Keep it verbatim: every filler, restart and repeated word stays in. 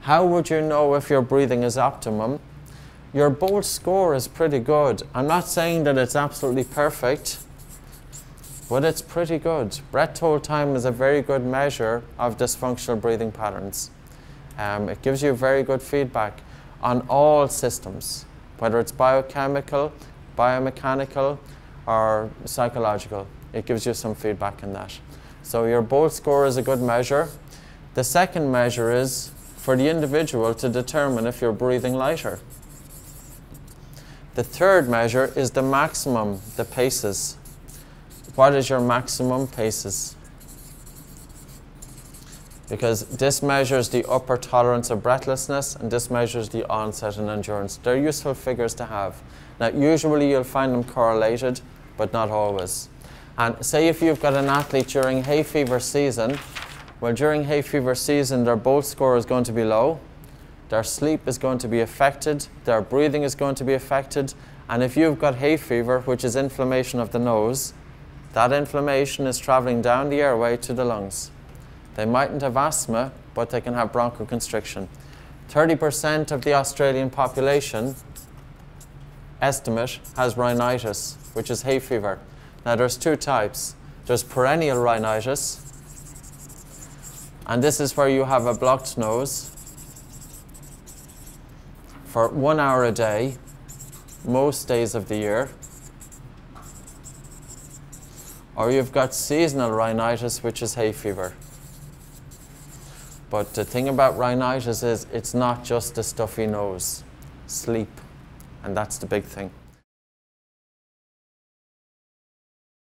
How would you know if your breathing is optimum? Your Bolt score is pretty good. I'm not saying that it's absolutely perfect, but it's pretty good. Breath hold time is a very good measure of dysfunctional breathing patterns. Um, it gives you very good feedback on all systems, whether it's biochemical, biomechanical, or psychological. It gives you some feedback in that. So your Bolt score is a good measure. The second measure is for the individual to determine if you're breathing lighter. The third measure is the maximum, the paces. What is your maximum paces? Because this measures the upper tolerance of breathlessness and this measures the onset and endurance. They're useful figures to have. Now, usually you'll find them correlated, but not always. And say if you've got an athlete during hay fever season, well, during hay fever season, their Bolt score is going to be low, their sleep is going to be affected, their breathing is going to be affected, and if you've got hay fever, which is inflammation of the nose, that inflammation is traveling down the airway to the lungs. They mightn't have asthma, but they can have bronchoconstriction. thirty percent of the Australian population, estimate, has rhinitis, which is hay fever. Now there's two types. There's perennial rhinitis, and this is where you have a blocked nose for one hour a day, most days of the year. Or you've got seasonal rhinitis, which is hay fever. But the thing about rhinitis is it's not just a stuffy nose, sleep, and that's the big thing.